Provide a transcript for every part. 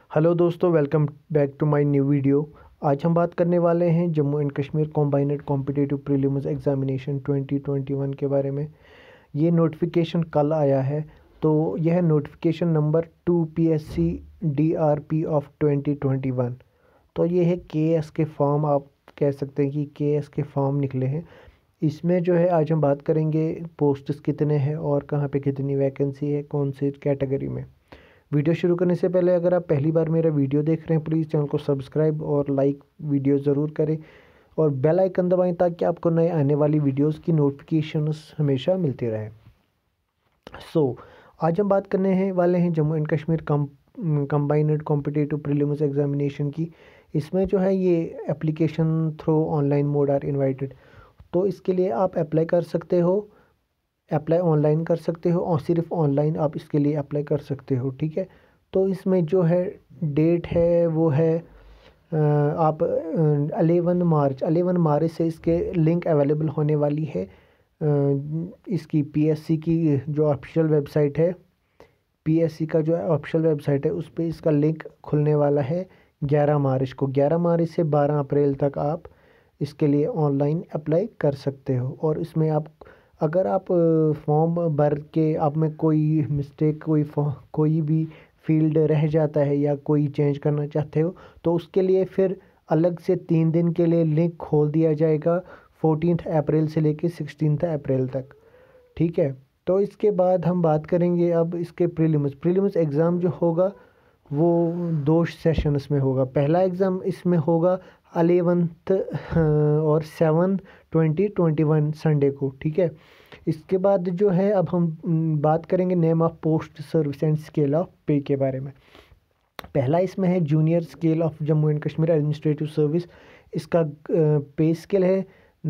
Hello दोस्तों, welcome back to my new video. आज हम बात करने वाले हैं Jammu and Kashmir combined competitive prelims examination 2021 के बारे में। ये नोटिफिकेशन कल आया है, तो यह notification number 2 PSC DRP of 2021। तो ये है KS के फॉर्म, आप कह सकते हैं कि KS के फॉर्म निकले हैं। इसमें जो है आज हम बात करेंगे पोस्ट्स कितने हैं और कहाँ पे कितनी वैकेंसी है, कौन सी कैटेगरी में। वीडियो शुरू करने से पहले अगर आप पहली बार मेरा वीडियो देख रहे हैं, प्लीज़ चैनल को सब्सक्राइब और लाइक वीडियो ज़रूर करें और बेल आइकन दबाएं ताकि आपको नए आने वाली वीडियोस की नोटिफिकेशंस हमेशा मिलती रहे। आज हम बात करने हैं वाले हैं Jammu and Kashmir combined competitive prelims examination की। इसमें जो है ये application through online mode are invited. तो इसके लिए आप अप्लाई कर सकते हो, अप्लाई ऑनलाइन कर सकते हो और सिर्फ ऑनलाइन आप इसके लिए अप्लाई कर सकते हो। ठीक है, तो इसमें जो है डेट है वो है आप 11 मार्च से इसके लिंक अवेलेबल होने वाली है। इसकी PSC की जो ऑफिशियल वेबसाइट है, PSC का जो ऑफिशियल वेबसाइट है उस पर इसका लिंक खुलने वाला है 11 मार्च को। 11 मार्च से 12 अप्रैल तक आप इसके लिए ऑनलाइन अप्लाई कर सकते हो। और इसमें आप अगर आप फॉर्म भर के आप में कोई मिस्टेक, कोई भी फील्ड रह जाता है या कोई चेंज करना चाहते हो तो उसके लिए फिर अलग से 3 दिन के लिए लिंक खोल दिया जाएगा 14 अप्रैल से लेके 16 अप्रैल तक। ठीक है, तो इसके बाद हम बात करेंगे अब इसके प्रीलिम्स एग्ज़ाम जो होगा वो 2 सेशंस में होगा। पहला एग्ज़ाम इसमें होगा 11 और 7 2021 संडे को। ठीक है, इसके बाद जो है अब हम बात करेंगे name of post service and scale of pay के बारे में। पहला इसमें है junior scale of Jammu and Kashmir administrative service. इसका पे स्केल है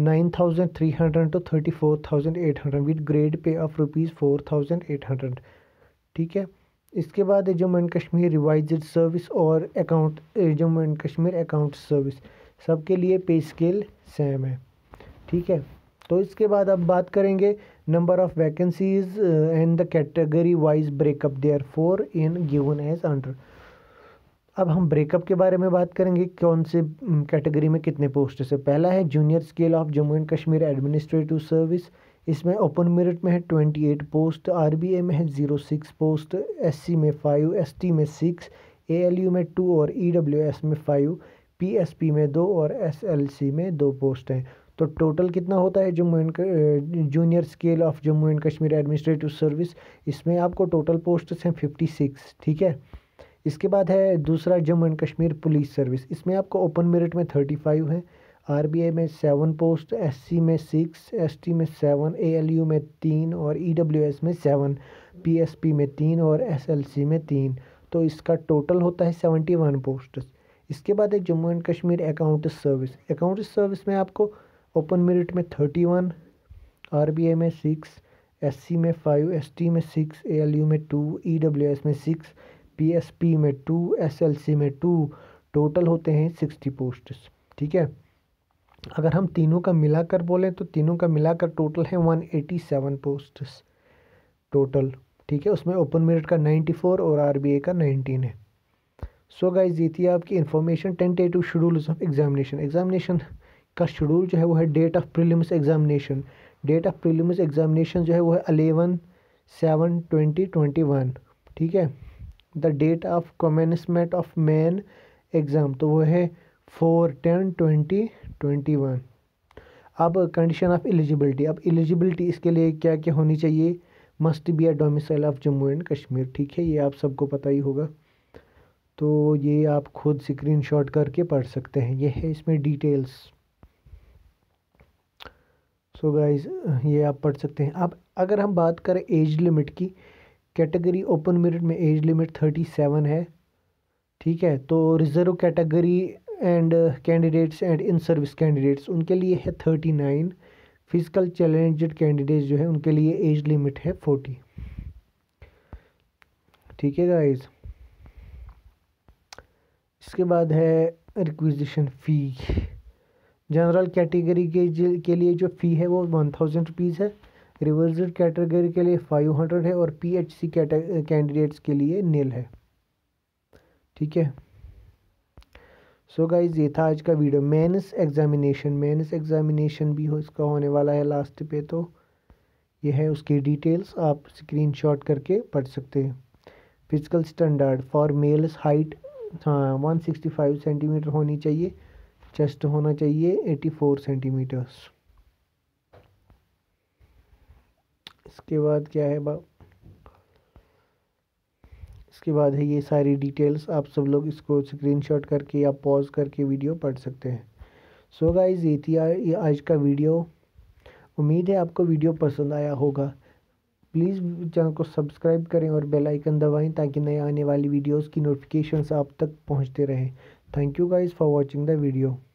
9300 to 34,800 with grade pay of ₹4,800। ठीक है, इसके बाद है Jammu and Kashmir revised service और account Jammu and Kashmir account service, सबके लिए पे स्केल सेम है। ठीक है, तो इसके बाद अब बात करेंगे number of vacancies and the category wise breakup there for in given as under. अब हम ब्रेकअप के बारे में बात करेंगे, कौन से कैटेगरी में कितने पोस्ट से। पहला है junior scale of Jammu and Kashmir administrative service. इसमें ओपन मेरिट में है 28 पोस्ट, RBA में है 06 पोस्ट, SC में 5, ST में 6, ALU में 2 और EWS में 5, PSP में 2 और SLC में 2 पोस्ट हैं। तो टोटल कितना होता है junior scale of Jammu and Kashmir administrative service, इसमें आपको टोटल पोस्ट हैं 56। ठीक है, इसके बाद है दूसरा Jammu and Kashmir police service. इसमें आपको ओपन मेरिट में 35 है, RBA में 7 पोस्ट, SC में 6, ST में 7, ALU में 3 और EWS में 7, PSP में 3 और SLC में 3। तो इसका टोटल होता है 71 पोस्ट। इसके बाद है Jammu and Kashmir account service. Account service में आपको ओपन मेरिट में 31, RBA में 6, SC में 5, ST में 6, ALU में 2, EWS में 6, PSP में 2, SLC में 2। टोटल होते हैं 60 पोस्ट्स। ठीक है, अगर हम तीनों का मिलाकर बोलें तो तीनों का मिलाकर टोटल है 187 पोस्ट्स टोटल। ठीक है, उसमें ओपन मेरिट का 94 और RBA का 19 है। सो गाइज, ये थी आपकी information. Tentative schedules of examination का शेड्यूल जो है वो है date of prelims examination. Date of prelims examination जो है वो है 11/7/2021। ठीक है, the date of commencement of main exam तो वो है 4/10/2021। अब कंडीशन ऑफ एलिजिबिलिटी। अब एलिजिबिलिटी इसके लिए क्या क्या होनी चाहिए, must be a domicile of Jammu and Kashmir. ठीक है, ये आप सबको पता ही होगा, तो ये आप खुद स्क्रीनशॉट करके पढ़ सकते हैं, ये है इसमें डिटेल्स। सो गाइज, ये आप पढ़ सकते हैं। अब अगर हम बात करें एज लिमिट की, कैटेगरी ओपन मेरिट में एज लिमिट 37 है। ठीक है, तो reserve category and candidates and in service candidates उनके लिए है 39। फिजिकल चैलेंज्ड कैंडिडेट्स जो है उनके लिए एज लिमिट है 40। ठीक है गाइज, इसके बाद है रिक्विजिशन फ़ी। जनरल कैटेगरी के लिए जो फ़ी है वो 1000 रुपीज़ है, रिवर्सल कैटेगरी के लिए 500 है और PHC कैंडिडेट्स के लिए 0 है। ठीक है। सो गाइज ये था आज का वीडियो। मेंस एग्जामिनेशन भी इसका होने वाला है लास्ट पे, तो ये है उसकी डिटेल्स, आप स्क्रीनशॉट करके पढ़ सकते हैं। Physical standard for males height 165 centimetre होनी चाहिए, चेस्ट होना चाहिए 84 सेंटीमीटर्स। इसके बाद क्या है इसके बाद है ये सारी डिटेल्स, आप सब लोग इसको स्क्रीनशॉट करके या पॉज करके वीडियो पढ़ सकते हैं। सो गाइज ये थी ये आज का वीडियो। उम्मीद है आपको वीडियो पसंद आया होगा। प्लीज़ चैनल को सब्सक्राइब करें और बेल आइकन दबाएं ताकि नए आने वाली वीडियोस की नोटिफिकेशंस आप तक पहुंचते रहें। Thank you guys for watching the video.